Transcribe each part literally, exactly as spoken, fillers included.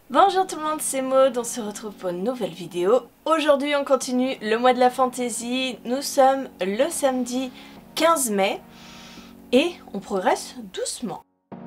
Bonjour tout le monde, c'est Maud, on se retrouve pour une nouvelle vidéo. Aujourd'hui on continue le mois de la fantaisie, nous sommes le samedi quinze mai et on progresse doucement.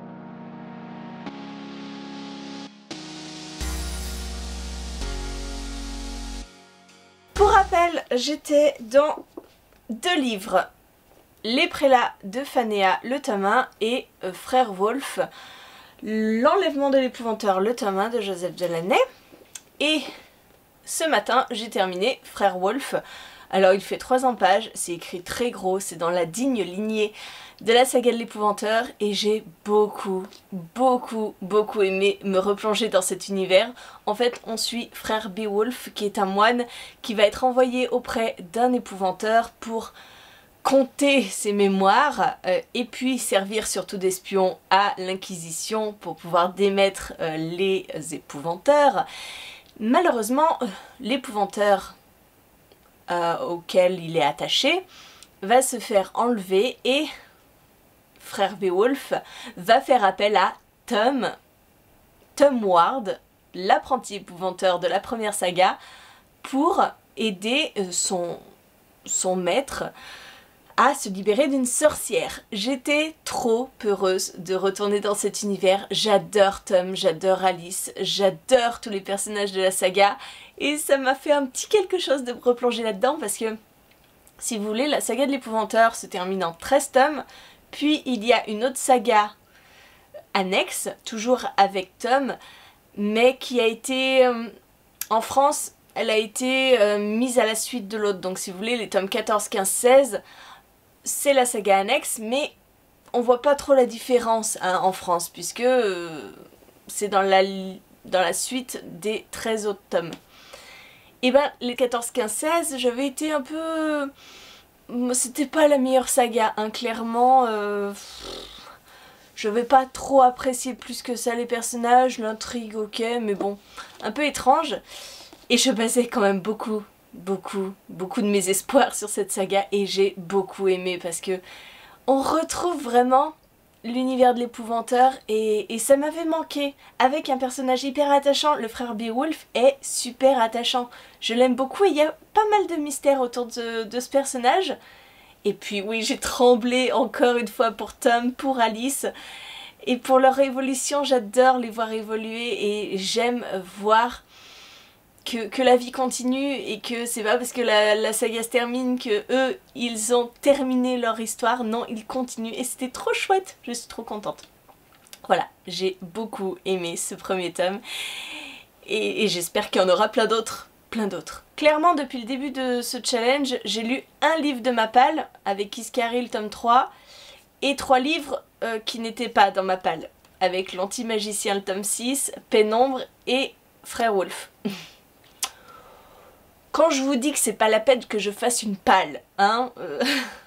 Pour rappel, j'étais dans deux livres, Les Prélats de Phanéa, le tome un, et euh, Frère Wolf, L'enlèvement de l'épouvanteur, le tome un de Joseph Delaney. Et ce matin, j'ai terminé Frère Wolf. Alors il fait trois cents pages, c'est écrit très gros, c'est dans la digne lignée de la saga de l'épouvanteur et j'ai beaucoup, beaucoup, beaucoup aimé me replonger dans cet univers. En fait, on suit Frère Beowulf qui est un moine qui va être envoyé auprès d'un épouvanteur pour compter ses mémoires euh, et puis servir surtout d'espion à l'Inquisition pour pouvoir démettre euh, les épouvanteurs. Malheureusement, l'épouvanteur euh, auquel il est attaché va se faire enlever et Frère Beowulf va faire appel à Tom, Tom Ward, l'apprenti épouvanteur de la première saga, pour aider son, son maître à se libérer d'une sorcière. J'étais trop heureuse de retourner dans cet univers. J'adore Tom, j'adore Alice, j'adore tous les personnages de la saga et ça m'a fait un petit quelque chose de me replonger là-dedans parce que, si vous voulez, la saga de l'épouvanteur se termine en treize tomes, puis il y a une autre saga annexe, toujours avec Tom, mais qui a été, euh, en France, elle a été euh, mise à la suite de l'autre. Donc si vous voulez, les tomes quatorze, quinze, seize, c'est la saga annexe, mais on voit pas trop la différence hein, en France, puisque euh, c'est dans la, dans la suite des treize autres tomes. Et ben, les quatorze, quinze, seize, j'avais été un peu... C'était pas la meilleure saga, hein, clairement. Euh... Je vais pas trop apprécier plus que ça les personnages, l'intrigue, ok, mais bon, un peu étrange. Et je basais quand même beaucoup, beaucoup, beaucoup de mes espoirs sur cette saga et j'ai beaucoup aimé parce que on retrouve vraiment l'univers de l'épouvanteur et, et ça m'avait manqué. Avec un personnage hyper attachant, le frère Beowulf est super attachant. Je l'aime beaucoup et il y a pas mal de mystères autour de, de ce personnage. Et puis oui, j'ai tremblé encore une fois pour Tom, pour Alice. Et pour leur évolution, j'adore les voir évoluer et j'aime voir Que, que la vie continue et que c'est pas parce que la, la saga se termine que eux ils ont terminé leur histoire, non, ils continuent et c'était trop chouette, je suis trop contente. Voilà, j'ai beaucoup aimé ce premier tome et, et j'espère qu'il y en aura plein d'autres, plein d'autres. Clairement, depuis le début de ce challenge, j'ai lu un livre de ma palle avec Iscari le tome trois et trois livres euh, qui n'étaient pas dans ma palle avec l'Anti-Magicien le tome six, Pénombre et Frère Wolf. Quand je vous dis que c'est pas la peine que je fasse une palle, hein euh...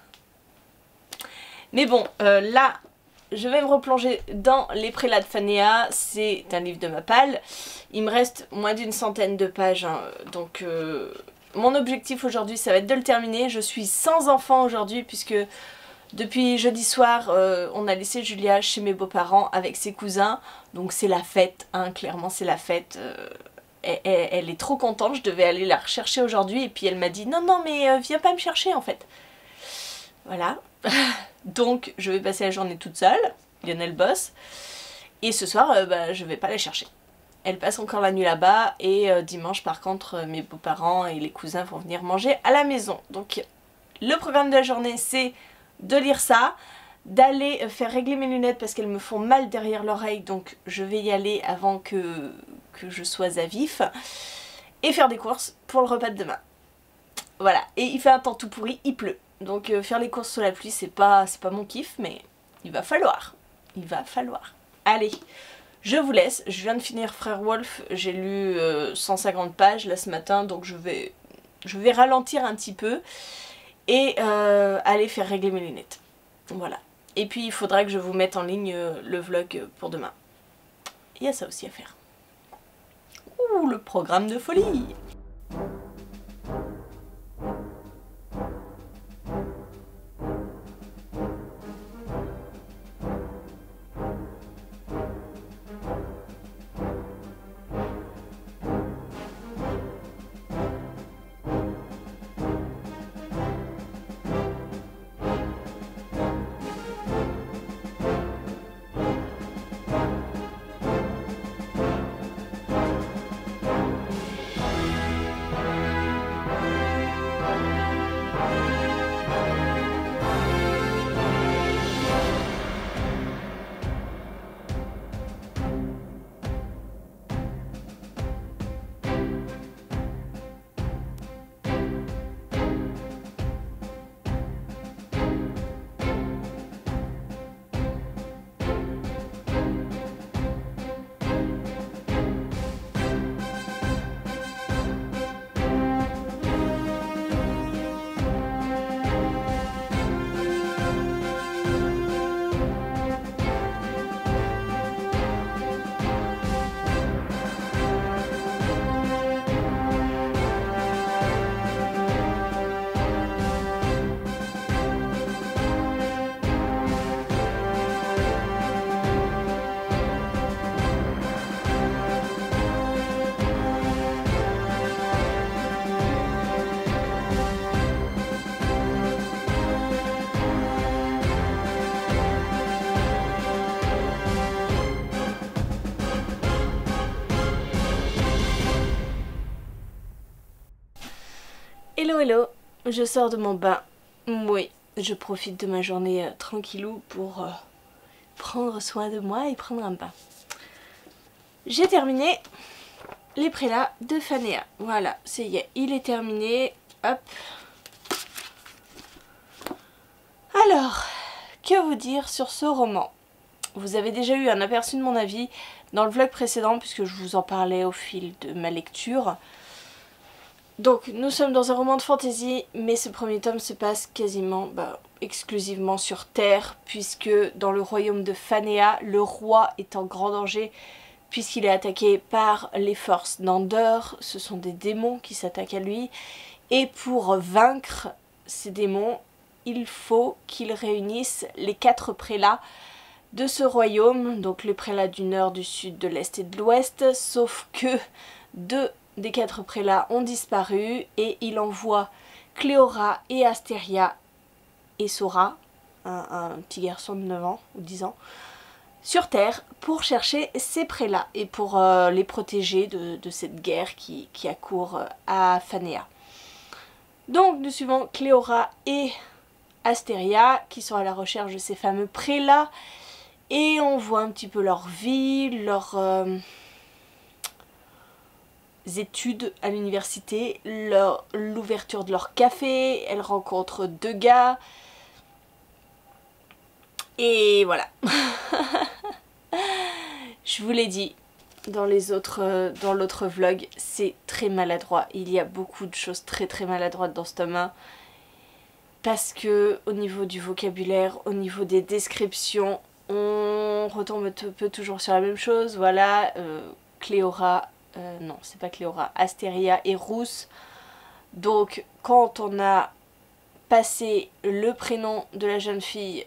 Mais bon, euh, là, je vais me replonger dans Les Prélats de Phanéa, c'est un livre de ma palle. Il me reste moins d'une centaine de pages, hein, donc euh, mon objectif aujourd'hui, ça va être de le terminer. Je suis sans enfant aujourd'hui, puisque depuis jeudi soir, euh, on a laissé Julia chez mes beaux-parents avec ses cousins, donc c'est la fête, hein, clairement c'est la fête. Euh... Elle, elle, elle est trop contente, je devais aller la rechercher aujourd'hui et puis elle m'a dit non non mais euh, viens pas me chercher en fait. Voilà, donc je vais passer la journée toute seule, Lionel bosse, et ce soir euh, bah, je vais pas la chercher. Elle passe encore la nuit là-bas et euh, dimanche par contre euh, mes beaux-parents et les cousins vont venir manger à la maison. Donc le programme de la journée c'est de lire ça, d'aller faire régler mes lunettes parce qu'elles me font mal derrière l'oreille, donc je vais y aller avant que... que je sois à vif, et faire des courses pour le repas de demain. Voilà, et il fait un temps tout pourri, il pleut. Donc euh, faire les courses sous la pluie, c'est pas, c'est pas mon kiff, mais il va falloir. Il va falloir. Allez, je vous laisse. Je viens de finir Frère Wolf, j'ai lu euh, cent cinquante pages là ce matin, donc je vais, je vais ralentir un petit peu et euh, aller faire régler mes lunettes. Voilà. Et puis il faudra que je vous mette en ligne euh, le vlog pour demain. Il y a ça aussi à faire. Ouh, le programme de folie! Hello hello, je sors de mon bain. Oui, je profite de ma journée euh, tranquillou pour euh, prendre soin de moi et prendre un bain. J'ai terminé les prélats de Phanea. Voilà, ça y est, il est terminé. Hop. Alors, que vous dire sur ce roman? Vous avez déjà eu un aperçu de mon avis dans le vlog précédent puisque je vous en parlais au fil de ma lecture. Donc nous sommes dans un roman de fantasy, mais ce premier tome se passe quasiment bah, exclusivement sur Terre, puisque dans le royaume de Phanea, le roi est en grand danger puisqu'il est attaqué par les forces d'Andor. Ce sont des démons qui s'attaquent à lui, et pour vaincre ces démons, il faut qu'il réunisse les quatre prélats de ce royaume, donc les prélats du nord, du sud, de l'est et de l'ouest, sauf que deux des quatre prélats ont disparu et il envoie Cléora et Astéria et Sora, un, un petit garçon de neuf ans ou dix ans, sur Terre pour chercher ces prélats et pour euh, les protéger de, de cette guerre qui, qui accourt à Phanea. Donc nous suivons Cléora et Astéria qui sont à la recherche de ces fameux prélats et on voit un petit peu leur vie, leur... Euh, études à l'université, l'ouverture de leur café, elle rencontre deux gars, et voilà. Je vous l'ai dit dans les autres, dans l'autre vlog, c'est très maladroit, il y a beaucoup de choses très très maladroites dans ce tome un, parce que au niveau du vocabulaire, au niveau des descriptions, on retombe un peu toujours sur la même chose. Voilà, euh, Cléora, Euh, non, c'est pas Cléora, Astéria et rousse. Donc, quand on a passé le prénom de la jeune fille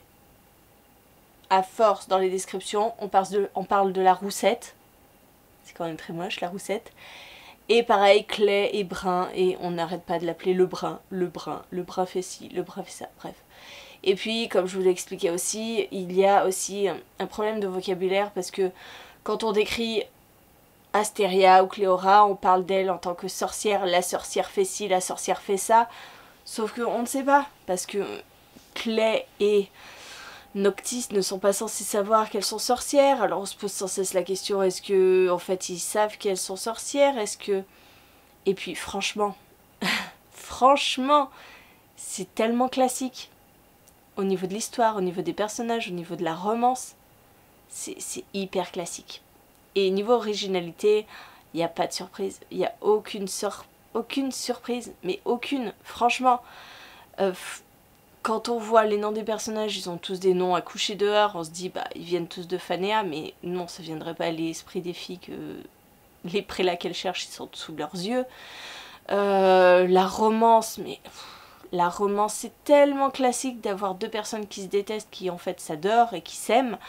à force dans les descriptions, on parle de, on parle de la roussette. C'est quand même très moche, la roussette. Et pareil, Clay et Brun, et on n'arrête pas de l'appeler le Brun, le Brun, le Brun fait ci, le Brun fait ça, bref. Et puis, comme je vous l'ai expliqué aussi, il y a aussi un problème de vocabulaire parce que quand on décrit Astéria ou Cléora, on parle d'elle en tant que sorcière, la sorcière fait ci, la sorcière fait ça, sauf qu'on ne sait pas, parce que Clay et Noctis ne sont pas censés savoir qu'elles sont sorcières, alors on se pose sans cesse la question, est-ce que en fait ils savent qu'elles sont sorcières, est-ce que... Et puis franchement, franchement, c'est tellement classique, au niveau de l'histoire, au niveau des personnages, au niveau de la romance, c'est hyper classique. Et niveau originalité, il n'y a pas de surprise, il n'y a aucune, sur... aucune surprise, mais aucune, franchement. Euh, quand on voit les noms des personnages, ils ont tous des noms à coucher dehors, on se dit, bah, ils viennent tous de Phanea, mais non, ça ne viendrait pas à l'esprit des filles que les prélats qu'elles cherchent, ils sont sous leurs yeux. Euh, la romance, mais pff, la romance, c'est tellement classique d'avoir deux personnes qui se détestent, qui en fait s'adorent et qui s'aiment.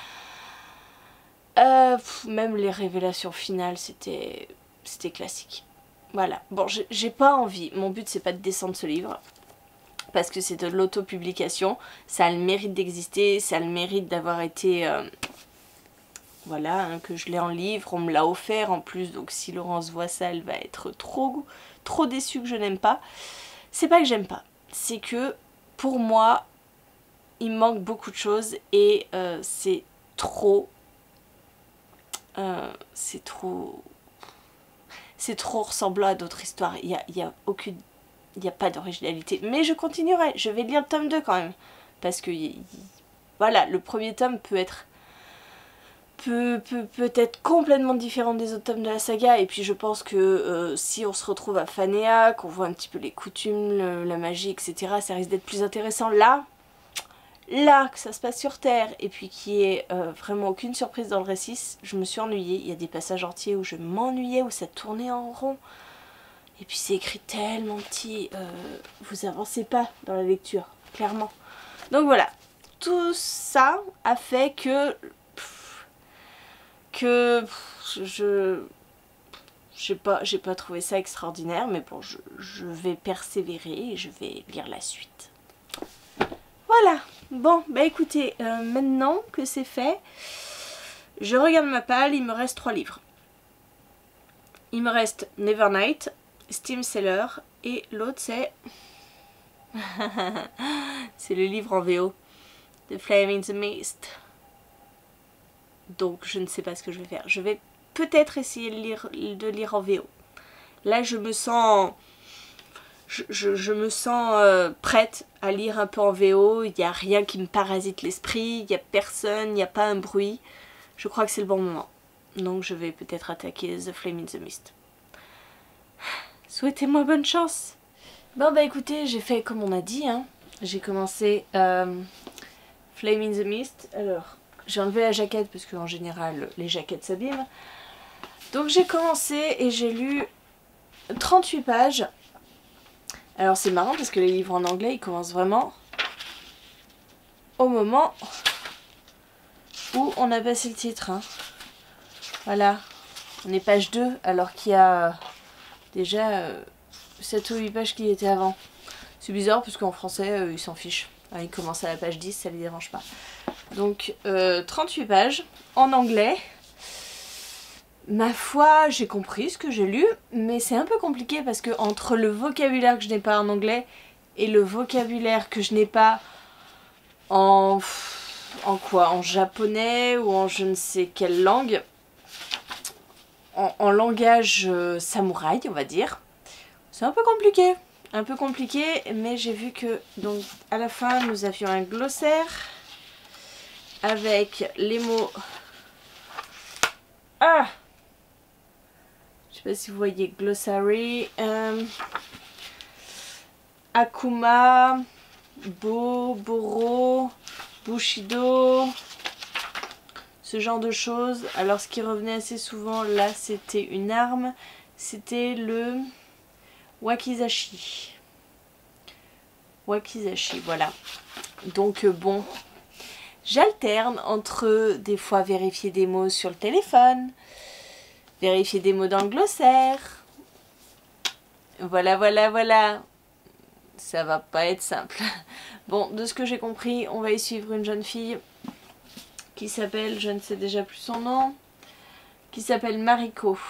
Euh, pff, même les révélations finales, c'était c'était classique. Voilà. Bon, j'ai pas envie. Mon but, c'est pas de descendre ce livre. Parce que c'est de l'autopublication. Ça a le mérite d'exister. Ça a le mérite d'avoir été... Euh, voilà, hein, que je l'ai en livre. On me l'a offert en plus. Donc si Laurence voit ça, elle va être trop, trop déçue que je n'aime pas. C'est pas que j'aime pas. C'est que, pour moi, il manque beaucoup de choses. Et euh, c'est trop... Euh, c'est trop c'est trop ressemblant à d'autres histoires, il n'y a, y a aucune il n'y a pas d'originalité, mais je continuerai, je vais lire le tome deux quand même, parce que y, y, voilà, le premier tome peut être peut, peut, peut être complètement différent des autres tomes de la saga, et puis je pense que euh, si on se retrouve à Phanea, qu'on voit un petit peu les coutumes, le, la magie, et cetera, ça risque d'être plus intéressant. Là Là, que ça se passe sur Terre, et puis qu'il n'y ait euh, vraiment aucune surprise dans le récit, je me suis ennuyée. Il y a des passages entiers où je m'ennuyais, où ça tournait en rond. Et puis c'est écrit tellement petit, euh, vous avancez pas dans la lecture, clairement. Donc voilà, tout ça a fait que... Pff, que... Pff, je... J'ai pas, j'ai pas trouvé ça extraordinaire, mais bon, je, je vais persévérer et je vais lire la suite. Voilà. Bon, bah écoutez, euh, maintenant que c'est fait, je regarde ma palle, il me reste trois livres. Il me reste Nevernight, Steam Seller. Et l'autre c'est... c'est le livre en V O. The Flame in the Mist. Donc je ne sais pas ce que je vais faire. Je vais peut-être essayer de lire, de lire en V O. Là je me sens... Je, je, je me sens euh, prête à lire un peu en V O. Il n'y a rien qui me parasite l'esprit. Il n'y a personne, il n'y a pas un bruit. Je crois que c'est le bon moment. Donc je vais peut-être attaquer The Flame in the Mist. Souhaitez-moi bonne chance. Bon bah écoutez, j'ai fait comme on a dit. Hein. J'ai commencé euh, Flame in the Mist. Alors, j'ai enlevé la jaquette parce qu'en général les jaquettes s'abîment. Donc j'ai commencé et j'ai lu trente-huit pages. Alors c'est marrant parce que les livres en anglais ils commencent vraiment au moment où on a passé le titre. Hein. Voilà, on est page deux alors qu'il y a déjà euh, sept ou huit pages qui étaient avant. C'est bizarre parce qu'en français euh, ils s'en fichent. Ah, ils commencent à la page dix, ça les dérange pas. Donc euh, trente-huit pages en anglais. Ma foi, j'ai compris ce que j'ai lu, mais c'est un peu compliqué parce que entre le vocabulaire que je n'ai pas en anglais et le vocabulaire que je n'ai pas en... en quoi? En japonais ou en je ne sais quelle langue, en, en langage euh, samouraï, on va dire, c'est un peu compliqué. Un peu compliqué, mais j'ai vu que donc à la fin nous avions un glossaire avec les mots... Ah! Je sais pas si vous voyez glossary, euh, Akuma, Bo, Boro, Bushido, ce genre de choses. Alors ce qui revenait assez souvent là c'était une arme, c'était le Wakizashi. Wakizashi, voilà. Donc euh, bon, j'alterne entre des fois vérifier des mots sur le téléphone, vérifier des mots dans le glossaire. Voilà, voilà, voilà. Ça va pas être simple. Bon, de ce que j'ai compris, on va y suivre une jeune fille qui s'appelle, je ne sais déjà plus son nom, qui s'appelle Mariko.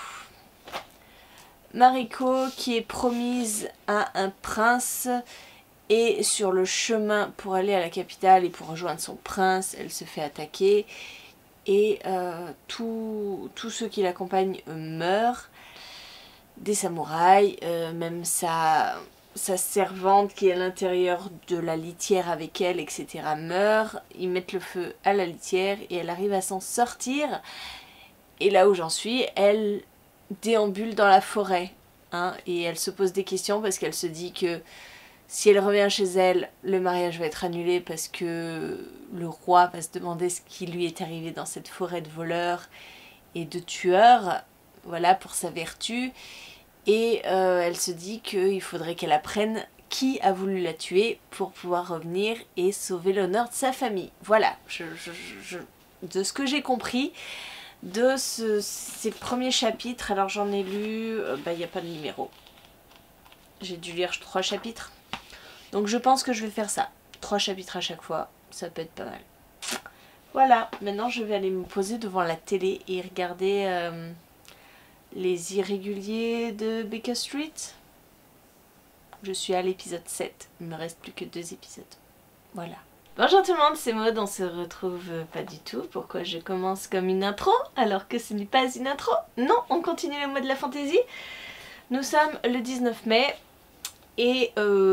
Mariko qui est promise à un prince et sur le chemin pour aller à la capitale et pour rejoindre son prince, elle se fait attaquer. Et euh, tous ceux qui l'accompagnent euh, meurent, des samouraïs, euh, même sa, sa servante qui est à l'intérieur de la litière avec elle, et cetera meurt. Ils mettent le feu à la litière et elle arrive à s'en sortir. Et là où j'en suis, elle déambule dans la forêt. Hein, et elle se pose des questions parce qu'elle se dit que si elle revient chez elle, le mariage va être annulé parce que le roi va se demander ce qui lui est arrivé dans cette forêt de voleurs et de tueurs, voilà, pour sa vertu. Et euh, elle se dit qu'il faudrait qu'elle apprenne qui a voulu la tuer pour pouvoir revenir et sauver l'honneur de sa famille. Voilà, je, je, je, de ce que j'ai compris de ce, ces premiers chapitres, alors j'en ai lu, euh, bah il n'y a pas de numéro. J'ai dû lire trois chapitres. Donc je pense que je vais faire ça. Trois chapitres à chaque fois, ça peut être pas mal. Voilà, maintenant je vais aller me poser devant la télé et regarder euh, les irréguliers de Baker Street. Je suis à l'épisode sept, il me reste plus que deux épisodes. Voilà. Bonjour tout le monde, c'est Maud, on se retrouve pas du tout. Pourquoi je commence comme une intro alors que ce n'est pas une intro? Non, on continue le mois de la fantaisie. Nous sommes le dix-neuf mai et euh...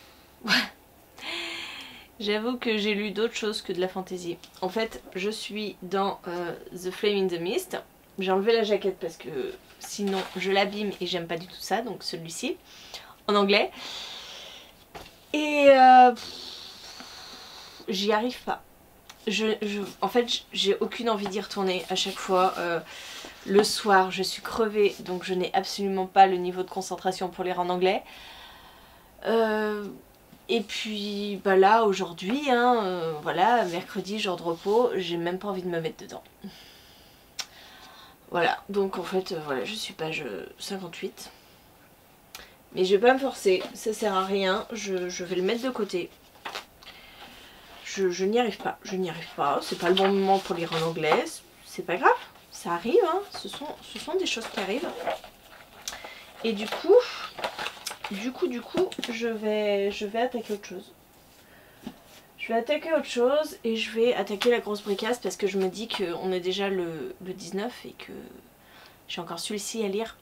j'avoue que j'ai lu d'autres choses que de la fantaisie. En fait, je suis dans euh, The Flame in the Mist. J'ai enlevé la jaquette parce que sinon je l'abîme et j'aime pas du tout ça, donc celui-ci, en anglais. Et euh, j'y arrive pas. Je, je, en fait, j'ai aucune envie d'y retourner à chaque fois. Euh, le soir, je suis crevée, donc je n'ai absolument pas le niveau de concentration pour lire en anglais. Euh, et puis, bah là, aujourd'hui, hein, euh, voilà, mercredi, jour de repos, j'ai même pas envie de me mettre dedans. Voilà, donc en fait, euh, voilà, je suis page cinquante-huit. Mais je vais pas me forcer, ça sert à rien, je, je vais le mettre de côté. Je, je n'y arrive pas, je n'y arrive pas, c'est pas le bon moment pour lire en anglais, c'est pas grave, ça arrive, hein, ce sont, ce sont des choses qui arrivent. Et du coup, du coup, du coup, je vais, je vais attaquer autre chose. Je vais attaquer autre chose et je vais attaquer la grosse bricasse parce que je me dis qu'on est déjà le, le dix-neuf et que j'ai encore celui-ci à lire.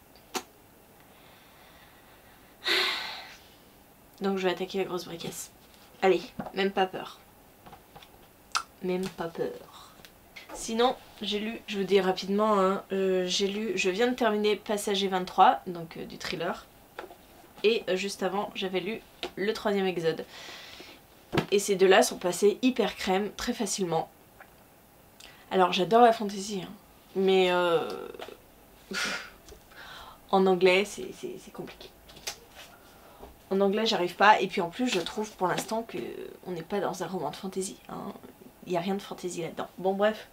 Donc je vais attaquer la grosse bricasse. Allez, même pas peur. Même pas peur. Sinon, j'ai lu, je vous dis rapidement, hein, euh, j'ai lu, je viens de terminer Passager vingt-trois, donc euh, du thriller. Et euh, juste avant, j'avais lu le troisième Exode. Et ces deux-là sont passés hyper crème, très facilement. Alors j'adore la fantasy, hein, mais euh, en anglais c'est compliqué. En anglais j'arrive pas, et puis en plus je trouve pour l'instant qu'on n'est pas dans un roman de fantasy. Hein. Il n'y a rien de fantasy là-dedans. Bon bref.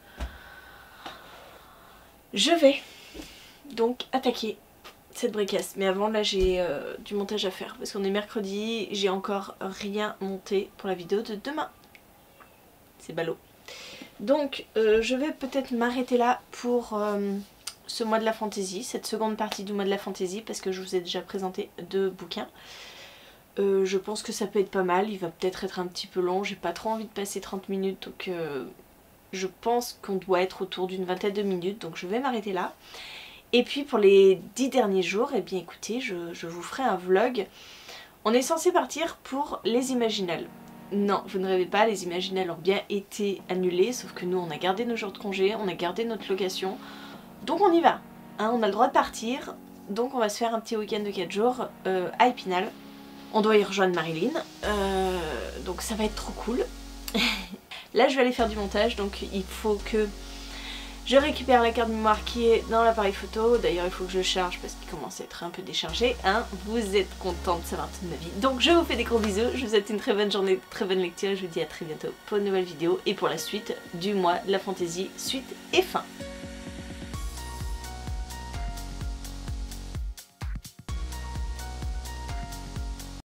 Je vais donc attaquer cette bricasse. Mais avant là j'ai euh, du montage à faire parce qu'on est mercredi, j'ai encore rien monté pour la vidéo de demain. C'est ballot. Donc euh, je vais peut-être m'arrêter là pour euh, ce mois de la fantaisie, cette seconde partie du mois de la fantaisie, parce que je vous ai déjà présenté deux bouquins. Euh, je pense que ça peut être pas mal, il va peut-être être un petit peu long, j'ai pas trop envie de passer trente minutes, donc euh, je pense qu'on doit être autour d'une vingtaine de minutes, donc je vais m'arrêter là. Et puis pour les dix derniers jours, eh bien écoutez, je, je vous ferai un vlog. On est censé partir pour les Imaginales. Non, vous ne rêvez pas, les Imaginales ont bien été annulées, sauf que nous on a gardé nos jours de congé, on a gardé notre location, donc on y va. Hein, on a le droit de partir, donc on va se faire un petit week-end de quatre jours euh, à Épinal. On doit y rejoindre Marilyn, euh, donc ça va être trop cool. Là je vais aller faire du montage, donc il faut que je récupère la carte mémoire qui est dans l'appareil photo. D'ailleurs il faut que je charge parce qu'il commence à être un peu déchargé. Hein. Vous êtes content de savoir toute ma vie. Donc je vous fais des gros bisous, je vous souhaite une très bonne journée, très bonne lecture. Je vous dis à très bientôt pour une nouvelle vidéo et pour la suite du mois de la fantaisie, suite et fin.